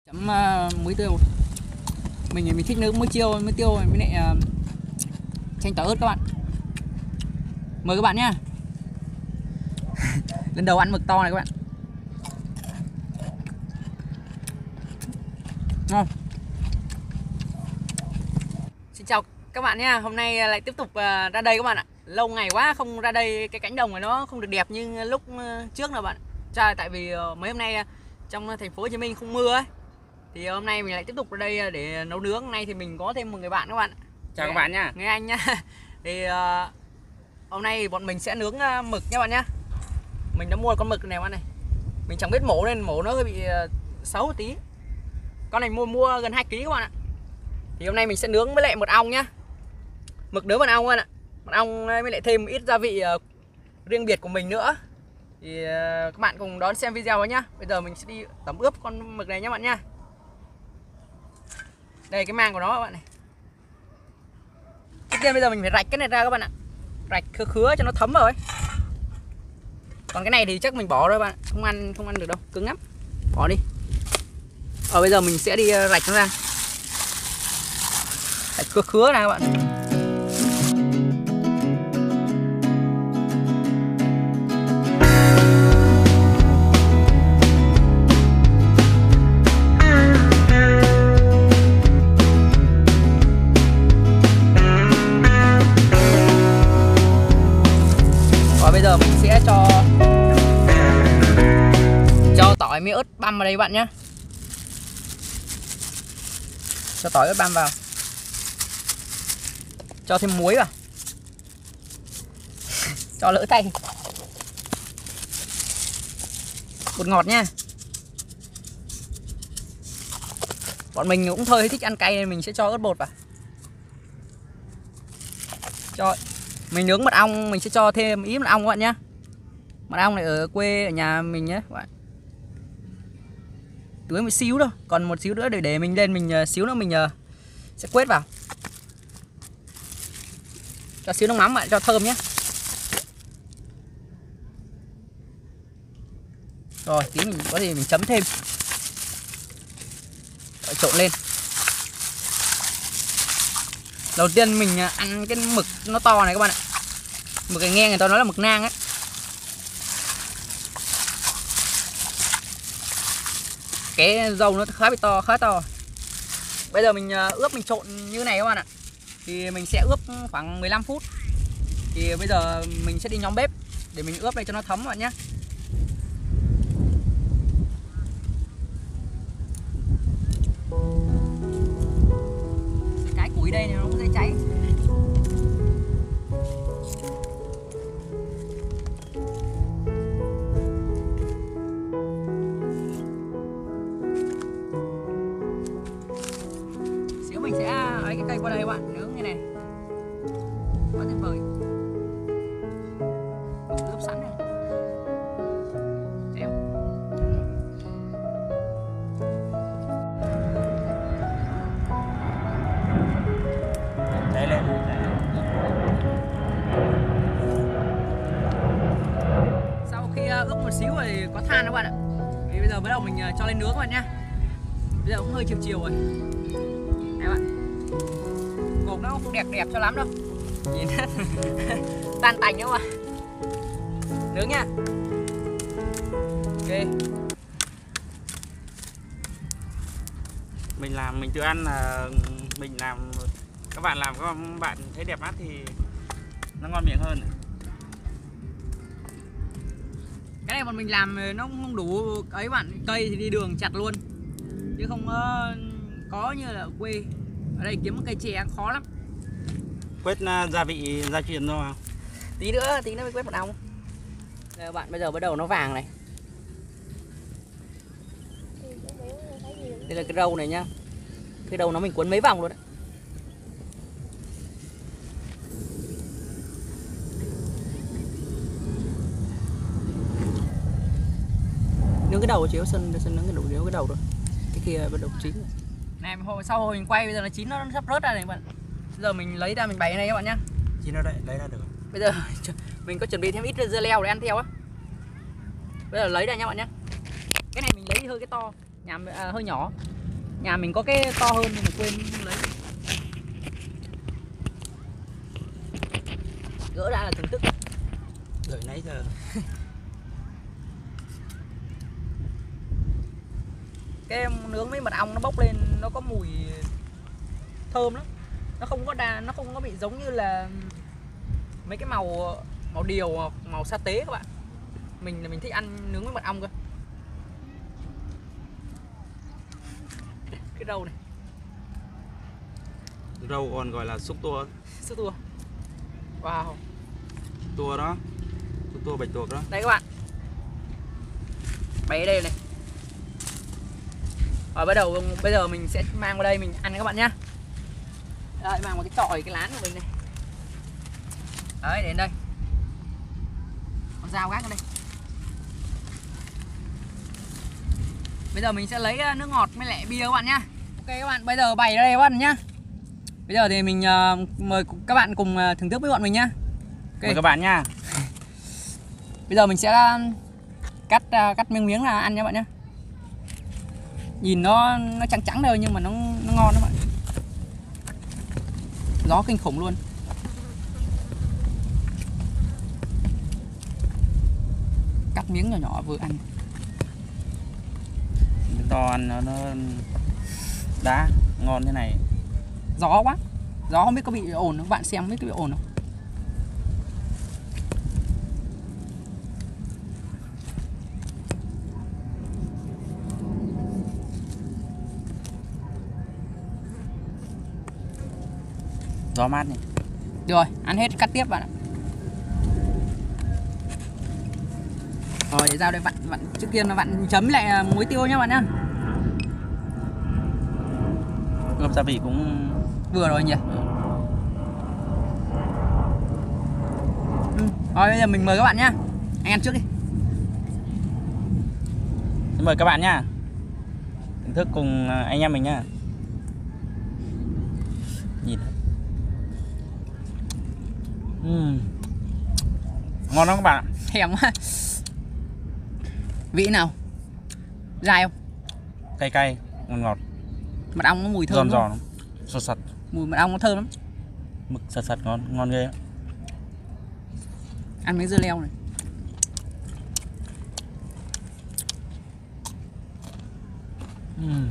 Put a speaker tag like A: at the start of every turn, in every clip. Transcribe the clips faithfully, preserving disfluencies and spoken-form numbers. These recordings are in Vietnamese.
A: Chấm uh, muối tiêu. Mình mình thích nướng muối tiêu, muối tiêu với lại uh, chanh tỏi ớt các bạn. Mời các bạn nhé. Lần đầu ăn mực to này các bạn. Ngon. Xin chào các bạn nha. Hôm nay lại tiếp tục uh, ra đây các bạn ạ. Lâu ngày quá không ra đây, cái cánh đồng này nó không được đẹp như lúc uh, trước nào bạn. Chà, tại vì uh, mấy hôm nay uh, trong thành phố Hồ Chí Minh không mưa ấy. Thì hôm nay mình lại tiếp tục ra đây để nấu nướng. Hôm nay thì mình có thêm một người bạn các bạn.
B: Chào Nghe, các bạn nha.
A: Nghe anh nha. Thì uh, hôm nay bọn mình sẽ nướng uh, mực nha bạn nhá. Mình đã mua con mực này bạn này. Mình chẳng biết mổ nên mổ nó hơi bị uh, xấu một tí. Con này mua mua gần hai ký các bạn ạ. Thì hôm nay mình sẽ nướng với lại mật ong nhá. Mực nướng mật ong các bạn ạ. Mật ong với lại thêm ít gia vị uh, riêng biệt của mình nữa. Thì uh, các bạn cùng đón xem video nhá. Bây giờ mình sẽ đi tẩm ướp con mực này nhá bạn nha. Đây cái màng của nó các bạn này. Trước tiên bây giờ mình phải rạch cái này ra các bạn ạ. Rạch khứa khứa cho nó thấm vào ấy. Còn cái này thì chắc mình bỏ rồi bạn ạ. Không ăn không ăn được đâu, cứng lắm. Bỏ đi. Ở bây giờ mình sẽ đi rạch nó ra. Rạch khứa khứa ra các bạn. Bây giờ mình sẽ cho cho tỏi với ớt băm vào đây bạn nhé. Cho tỏi ớt băm vào. Cho thêm muối vào. Cho lỡ tay. Bột ngọt nha. Bọn mình cũng hơi thích ăn cay nên mình sẽ cho ớt bột vào. Cho mình nướng mật ong mình sẽ cho thêm ít mật ong các bạn nhé. Mật ong này ở quê ở nhà mình nhé các bạn. Tưới một xíu thôi, còn một xíu nữa để để mình lên mình xíu nữa mình sẽ quết vào. Cho xíu nước mắm bạn cho thơm nhé. Rồi tí mình có gì mình chấm thêm. Rồi, trộn lên. Đầu tiên mình ăn cái mực nó to này các bạn ạ. Mực này nghe người ta nói là mực nang ấy. Cái dầu nó khá bị to, khá to. Bây giờ mình ướp mình trộn như này các bạn ạ. Thì mình sẽ ướp khoảng mười lăm phút. Thì bây giờ mình sẽ đi nhóm bếp để mình ướp đây cho nó thấm các bạn nhé. Cái củi đây này nó cũng dễ cháy. Xíu mình sẽ lấy cái cây qua đây các bạn, nướng như này. Quá tuyệt vời. Ướp sẵn này. Xem.
B: Cháy lên.
A: Sau khi ướp một xíu rồi có than các bạn ạ. Thì bây giờ bắt đầu mình cho lên nướng các bạn nhá. Bây giờ cũng hơi chiều chiều rồi. Đây bạn. Cột nó không đẹp đẹp cho lắm đâu. Nhìn tan tành nữa mà. Nướng nha. Ok.
B: Mình làm mình tự ăn là mình làm, các bạn làm các bạn thấy đẹp mắt thì nó ngon miệng hơn.
A: Cái này bọn mình làm nó không đủ ấy bạn, cây thì đi đường chặt luôn. Chứ không có, có như là ở quê. Ở đây kiếm một cây chè khó lắm.
B: Quết gia vị gia truyền thôi không?
A: Tí nữa, tí nữa mới quét mật ong. Đây bạn, bây giờ bắt đầu nó vàng này. Đây là cái râu này nhá. Cái đầu nó mình cuốn mấy vòng luôn đấy. Nướng cái đầu chiếu sân sân nướng cái đầu nướng cái đầu rồi. Cái kia bắt đầu chín rồi. Này hồi sau hồi mình quay bây giờ nó chín, nó sắp rớt ra này các bạn. Bây giờ mình lấy ra mình bày ở đây các bạn nhá.
B: Chín nó đấy, lấy ra được.
A: Bây giờ mình có chuẩn bị thêm ít dưa leo để ăn theo á. Bây giờ lấy ra nha bạn nhé. Cái này mình lấy hơi cái to, nhằm à, hơi nhỏ. Nhà mình có cái to hơn nhưng mà quên không lấy. Gỡ ra là thưởng thức.
B: Đợi nãy giờ.
A: Cái nướng với mật ong nó bốc lên nó có mùi thơm lắm. Nó không có đà, nó không có bị giống như là mấy cái màu màu điều, màu sa tế các bạn. Mình là mình thích ăn nướng với mật ong cơ. Cái rau này.
B: Rau còn gọi là xúc tua.
A: Sữa tua. Wow.
B: Tua đó. Xúc tua bạch tuộc đó.
A: Đây các bạn. Bày ở đây này. Rồi bắt đầu bây giờ mình sẽ mang vào đây mình ăn các bạn nhá. Đây, mang một cái chọi cái lán của mình này. Đấy, đến đây. Con dao gác ở đây. Bây giờ mình sẽ lấy nước ngọt với lại bia các bạn nhá. Ok các bạn, bây giờ bày ở đây các bạn nhá. Bây giờ thì mình uh, mời các bạn cùng uh, thưởng thức với bọn mình nhá. Okay.
B: Mời các bạn nha.
A: Bây giờ mình sẽ uh, cắt uh, cắt miếng miếng là ăn nha bạn nhá. Nhìn nó nó trắng trắng thôi nhưng mà nó nó ngon đó bạn. Gió kinh khủng luôn. Cắt miếng nhỏ nhỏ vừa ăn.
B: To ăn nó, nó đá ngon thế này.
A: Gió quá. Gió không biết có bị ồn không? Bạn xem không biết có bị ồn không?
B: Gió mát này.
A: Rồi, ăn hết cắt tiếp bạn ạ. Rồi, để ra đây vặn vặn trước tiên là vặn chấm lại muối tiêu nhá bạn nhá.
B: Ngâm gia vị cũng
A: Vừa rồi nhỉ. Ừ. Rồi bây giờ mình mời các bạn nhá. Anh ăn trước đi.
B: Xin mời các bạn nha. Thưởng thức cùng anh em mình nha. Nhìn. Uhm. Ngon lắm các bạn ạ.
A: Thèm quá. Vị nào? Dai không?
B: Cay cay, ngon ngọt.
A: Mật ong có mùi thơm.
B: Giòn giòn, sật sật.
A: Mùi mật ong nó thơm lắm.
B: Mực sật sật ngon, ngon ghê.
A: Ăn miếng dưa leo này.
B: Uhm.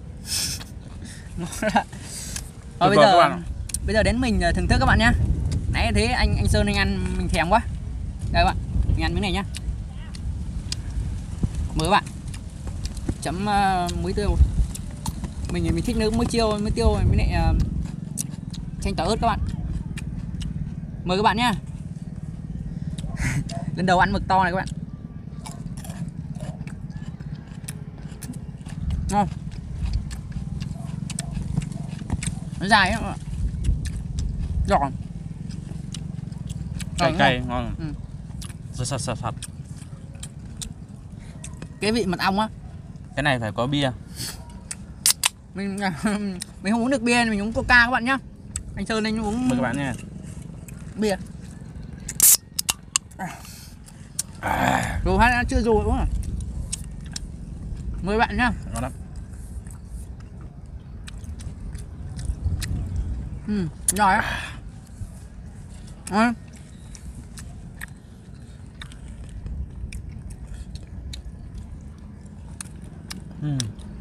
A: Thôi bây
B: vâng,
A: giờ
B: các bạn.
A: bây giờ đến mình thưởng thức các bạn nhá. Nãy thế anh anh Sơn anh ăn mình thèm quá. Đây các bạn, mình ăn miếng này nhá. Mời các bạn. Chấm uh, muối tiêu. Mình mình thích nước muối tiêu, muối tiêu với lại uh, chanh tỏi ớt các bạn. Mời các bạn nhá. Lần đầu ăn mực to này các bạn. Ngon. Nó dài á. Giòn.
B: Cay cay ngon.
A: Ừ.
B: Sật sật sật sật.
A: Cái vị mật ong á.
B: Cái này phải có bia.
A: Mình mình không uống được bia nên mình uống coca các bạn nhá. Anh Sơn anh uống
B: Mời các bạn nha.
A: bia. À. Rồi hát chưa rồi uống à. Mời bạn nhá.
B: Ngon lắm.
A: Ừ, giỏi á. À.
B: Uhm.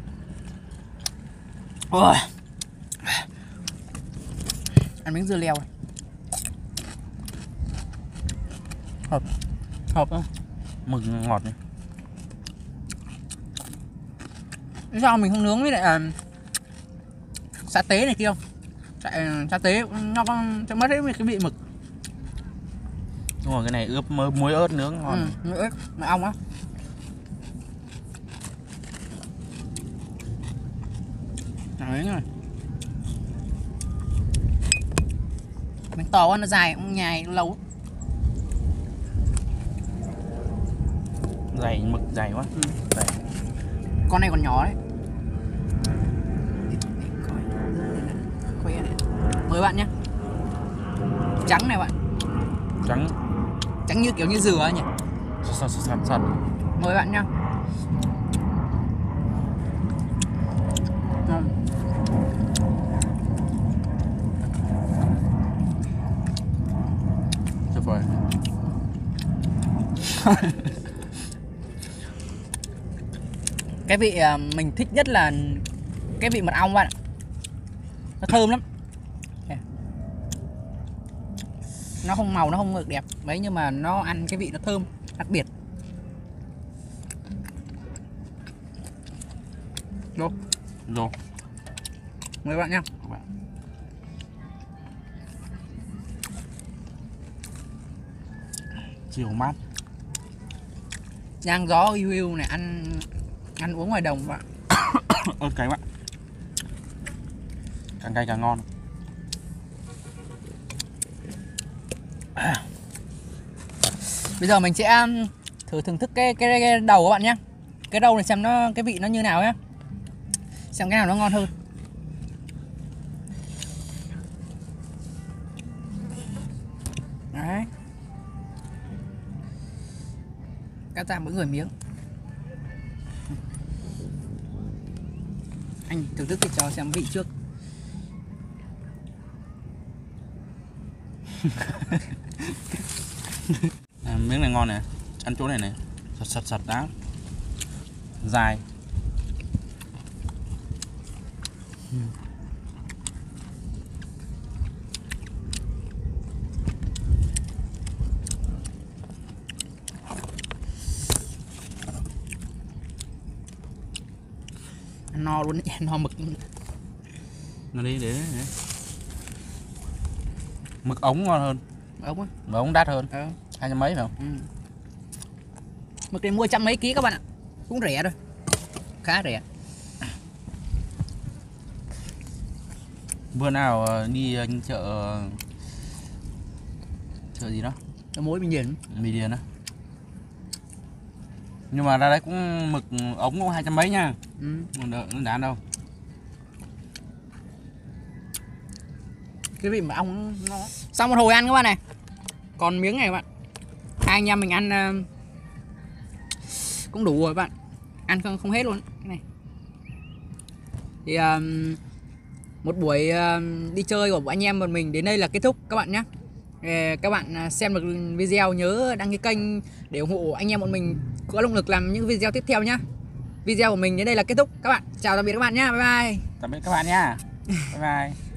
A: Ôi. Ăn miếng dưa leo này. Hợp. Hợp không?
B: Mực ngọt này.
A: Sao mình không nướng với lại uh, sa tế này kia không? Tại sa tế nó có sẽ mất hết cái vị mực.
B: Đúng rồi, cái này ướp muối ớt nướng ngon.
A: Ừ, muối ớt, mật ong á. Đấy rồi. Miếng to quá, nó dài, cũng nhai lâu.
B: Dày, mực dày quá.
A: Ừ.
B: Dày.
A: Con này còn nhỏ đấy. Khoe này. Mời bạn nhé. Trắng này bạn.
B: Trắng.
A: Trắng như kiểu như dừa ấy nhỉ.
B: Sật sật sật sật.
A: Mời bạn nhá. Ừ. Cái vị à, mình thích nhất là cái vị mật ong bạn ạ. Nó thơm lắm. Nó không màu nó không được đẹp mấy nhưng mà nó ăn cái vị nó thơm đặc biệt. Vô.
B: Vô.
A: Mời bạn nha.
B: Chiều mát.
A: Giang gió yêu yêu này, ăn ăn uống ngoài đồng bạn.
B: Ớt cay quá. Càng cay càng ngon.
A: Bây giờ mình sẽ thử thưởng thức cái cái, cái đầu các bạn nhé. Cái đầu này xem nó cái vị nó như nào nhé. Xem cái nào nó ngon hơn. Đấy. Cắt ra mỗi người miếng. Anh thưởng thức thì cho xem vị trước.
B: À, miếng này ngon này, ăn chỗ này này, sật sật sật đá, dài.
A: Ăn no luôn đấy, no mực.
B: Nó đi để, để mực ống ngon hơn.
A: Ống á?
B: Mực ống đắt hơn.
A: Ờ.
B: Hai trăm mấy phải không?
A: Ừ. Mực này mua trăm mấy ký các bạn ạ, cũng rẻ thôi, khá rẻ.
B: Bữa nào đi chợ chợ gì đó?
A: Chợ Mối Bình Điền.
B: Bình Điền á. Nhưng mà ra đấy cũng mực ống cũng hai trăm mấy nha.
A: Ừ.
B: Không đợi nó đã đâu.
A: Cái vị mà ong nó xong một hồi ăn các bạn này. Còn miếng này các bạn. Hai anh em mình ăn uh, cũng đủ rồi các bạn. Ăn không không hết luôn cái này. Thì uh, một buổi uh, đi chơi của anh em bọn mình đến đây là kết thúc các bạn nhé. Các bạn xem được video nhớ đăng ký kênh để ủng hộ anh em bọn mình có động lực làm những video tiếp theo nhé. Video của mình đến đây là kết thúc các bạn. Chào tạm biệt các bạn nhé. Bye bye.
B: Tạm biệt các bạn nha. Bye bye.